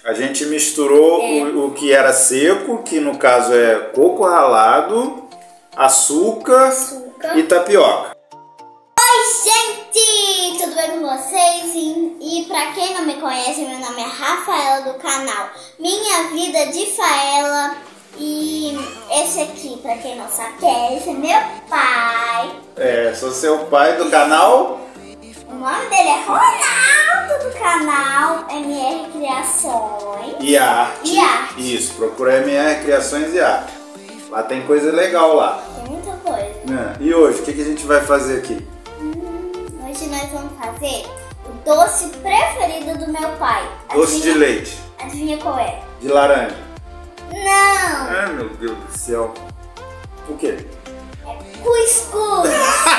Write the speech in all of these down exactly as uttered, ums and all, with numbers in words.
a gente misturou é. o, o que era seco, que no caso é coco ralado, açúcar, açúcar. e tapioca. Oi, gente! Tudo bem com vocês? E, e pra quem não me conhece, meu nome é Rafaela, do canal Minha Vida de Faela. E esse aqui, pra quem não sabe, é, esse é meu pai. É, sou seu pai do canal. O nome dele é Ronaldo, do canal M R Criações e Arte. E Arte. Isso, procura M R Criações e Arte. Lá tem coisa legal lá. Tem muita coisa. É. E hoje, o que, que a gente vai fazer aqui? Hum, hoje nós vamos fazer o doce preferido do meu pai. Doce adivinha, de leite. Adivinha qual é? De laranja. Não! Ai, meu Deus do céu. O quê? É cuscuz!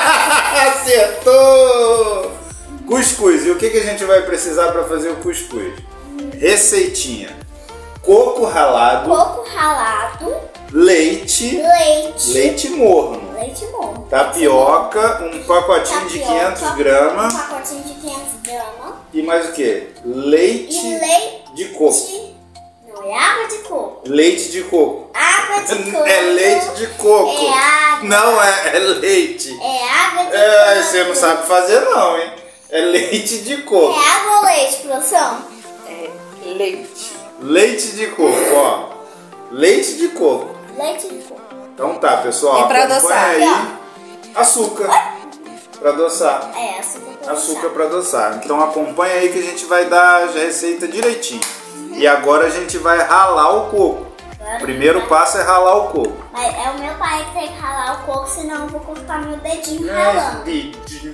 Acertou! Cuscuz. E o que, que a gente vai precisar para fazer o cuscuz? Hum. Receitinha. Coco ralado. Coco ralado. Leite. Leite. Leite morno. Leite morno. Tapioca. Um pacotinho Tapioca, de quinhentos gramas. Um pacotinho de quinhentos gramas. E mais o quê? Leite, e leite de coco. Não, é água de coco. Leite de coco. Água de coco. É leite de coco. É água. Não, é, é leite. É água de é, coco. Você não sabe fazer não, hein? É leite de coco. É água ou leite, produção? É leite. Leite de coco, ó. Leite de coco. Leite de coco. Então tá, pessoal. E pra adoçar? Aí. Açúcar. Pra adoçar. É, açúcar pra Açúcar adoçar. pra adoçar. Então acompanha aí que a gente vai dar a receita direitinho. E agora a gente vai ralar o coco. O primeiro passo é ralar o coco. Mas é o meu pai que tem que ralar o coco, senão eu vou cortar meu dedinho ralando. Dedinho.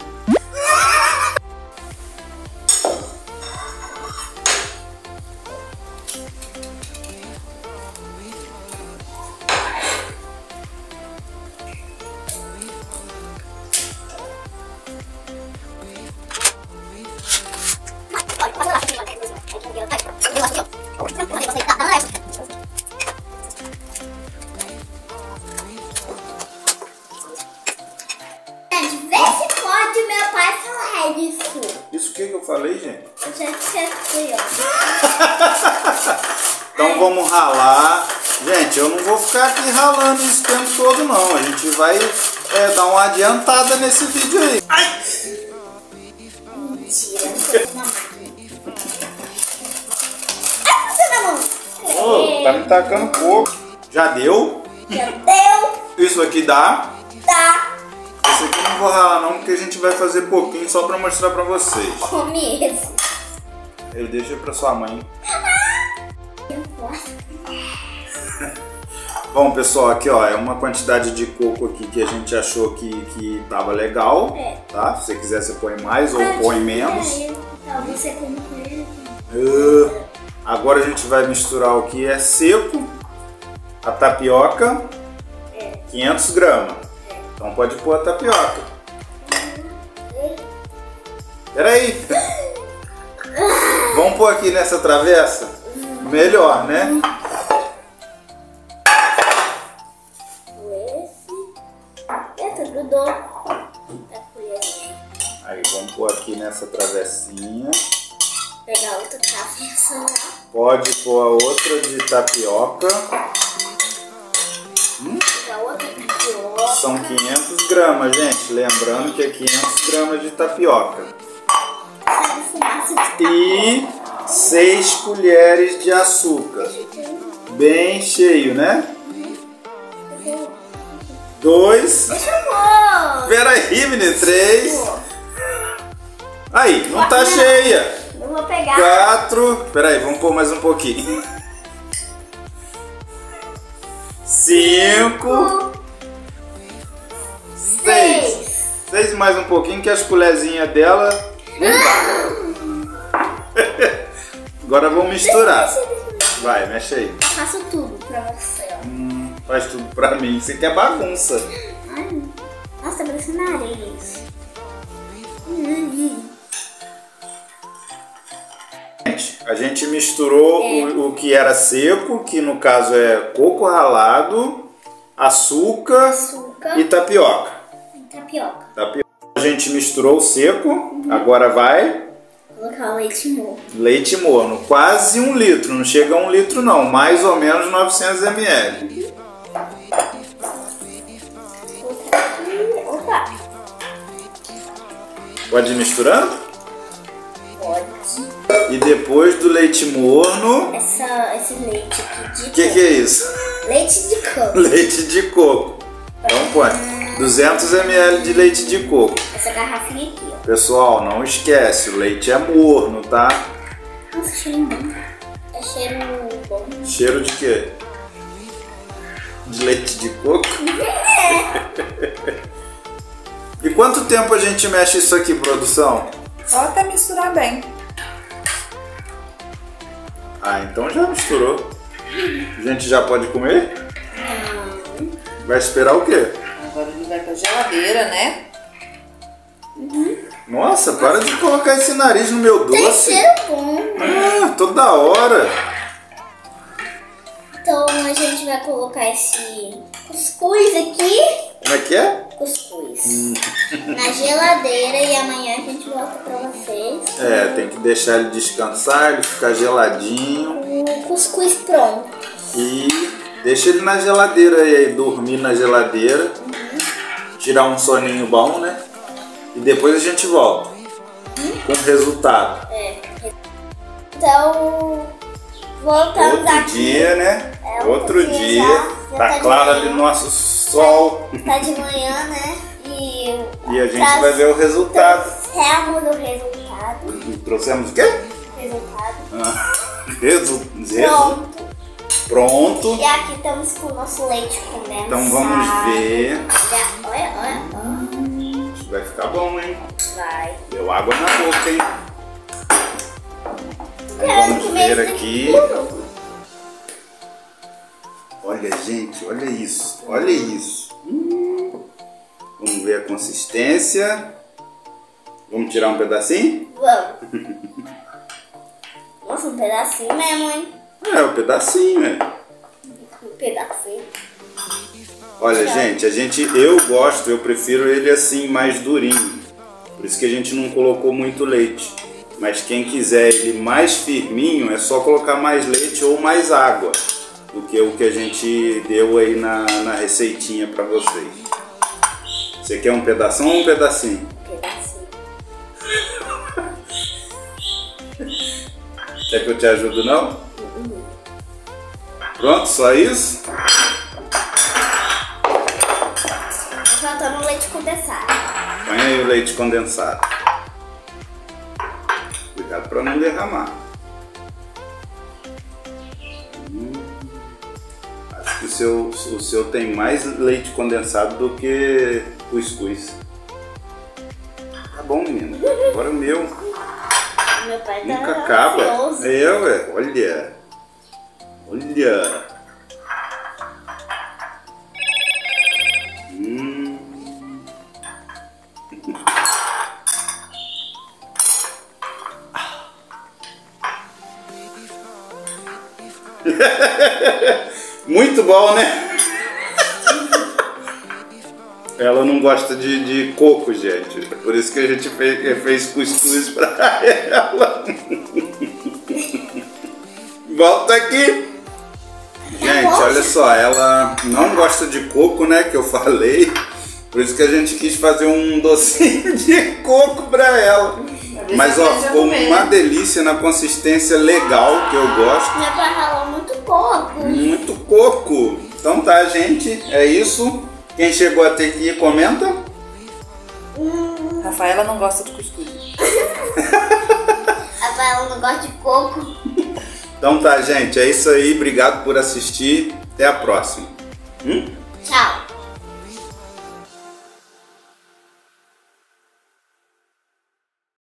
Isso que que eu falei, gente? Eu já esqueci, ó. Então vamos ralar. Gente, eu não vou ficar aqui ralando isso o tempo todo não. A gente vai é, dar uma adiantada nesse vídeo aí. Ai! Mentira, não tô na máquina. Ai, você na mão. Oh, tá me tacando pouco. Já deu? Já deu. Isso aqui dá? Tá. Esse aqui eu não vou ralar não, porque a gente vai fazer pouquinho só pra mostrar pra vocês. Começo. Eu deixo pra sua mãe. Bom, pessoal, aqui ó, é uma quantidade de coco aqui que a gente achou que, que tava legal. É. Tá? Se você quiser, você põe mais ou põe menos. Então, você come com ele. Uh, agora a gente vai misturar o que é seco, a tapioca, É. quinhentos gramas. Então pode pôr a tapioca. Peraí. Vamos pôr aqui nessa travessa? Melhor, né? Eita, grudou. Aí vamos pôr aqui nessa travessinha. Pegar outra travessa. Pode pôr a outra de tapioca. Hum? Pegar outra tapioca. São quinhentos gramas, gente. Lembrando que é quinhentos gramas de tapioca. E seis colheres de açúcar. Bem cheio, né? Dois. Deixa eu pôr. Pera aí, menino. Três. Aí, não tá cheia. Eu vou pegar. Quatro. Pera aí, vamos pôr mais um pouquinho. Cinco. Seis. Seis mais um pouquinho que as colherzinhas dela não dá. Agora vamos misturar. Vai, mexe aí. Eu faço tudo pra você, ó. Hum, faz tudo pra mim. Isso aqui é bagunça. Ai, nossa, tá parecendo nariz. Hum. Gente, a gente misturou É. o, o que era seco, que no caso é coco ralado, açúcar, Açúcar. e tapioca. Tapioca. Tapioca. A gente misturou o seco, agora vai colocar o leite morno. Leite morno, quase um litro, não chega a um litro não, mais ou menos novecentos mililitros. Opa! Pode ir misturando? Pode. E depois do leite morno... Essa, esse leite aqui de O que, que é isso? Leite de coco. Leite de coco. Então põe duzentos mililitros de leite de coco. Essa garrafinha aqui, ó. Pessoal, não esquece, o leite é morno, tá? Nossa, cheiro bom. É cheiro bom. Cheiro de quê? De leite de coco? E quanto tempo a gente mexe isso aqui, produção? Só até misturar bem. Ah, então já misturou. A gente já pode comer? Vai esperar o quê? Agora ele vai pra geladeira, né? Nossa, para de colocar esse nariz no meu Tem doce. cheiro bom. Ah, toda hora. Então a gente vai colocar esse cuscuz aqui. Como é que é? Cuscuz. Na geladeira e amanhã a gente volta pra vocês. É, tem que deixar ele descansar, ele ficar geladinho. O cuscuz pronto. E deixa ele na geladeira aí, dormir na geladeira. Tirar um soninho bom, né? E depois a gente volta com o resultado. É. Então, voltamos Outro aqui. dia, né? É, outro, outro dia dia. já. Já Tá tá de claro manhã. ali no nosso sol. Tá de manhã, né? E, E a gente vai ver o resultado. Trouxemos o resultado. E trouxemos o quê? Resultado. Ah, resu... resu- Pronto. Pronto. E aqui estamos com o nosso leite condensado. Então vamos ver. Olha, olha, olha. olha. Isso vai ficar bom, hein? Vai. Deu água na boca, hein? Quero Vamos comer ver isso aqui. puro. Olha, gente, olha isso. Olha isso. Hum. Vamos ver a consistência. Vamos tirar um pedacinho? Vamos. Nossa, um pedacinho mesmo, hein? É, um pedacinho, é. Um pedacinho. Olha, gente, a gente, eu gosto, eu prefiro ele assim, mais durinho. Por isso que a gente não colocou muito leite. Mas quem quiser ele mais firminho, é só colocar mais leite ou mais água do que o que a gente deu aí na, na receitinha pra vocês. Você quer um pedação ou um pedacinho? Pedacinho. Quer que eu te ajude, não? Pronto, só isso? Tá faltando leite condensado. Põe aí o leite condensado. Cuidado para não derramar. Hum, acho que o seu, o seu tem mais leite condensado do que cuscuz. Tá bom, menina. Agora o meu Meu pai tá nunca acaba. ansioso. É, ué. Olha. Olha. Hum. Muito bom, né? Ela não gosta de, de coco, gente. Por isso que a gente fez, fez cuscuz pra ela. Volta aqui. Gente, olha só, ela não gosta de coco, né? Que eu falei. Por isso que a gente quis fazer um docinho de coco pra ela. Mas ó, ficou uma delícia na consistência legal, que eu gosto. Meu pai ralou muito coco. Muito coco. Então tá, gente, é isso. Quem chegou até aqui, comenta. Hum, Rafaela não gosta de cuscuz. Rafael não gosta de coco. Então tá, gente, é isso aí. Obrigado por assistir. Até a próxima. Hum? Tchau.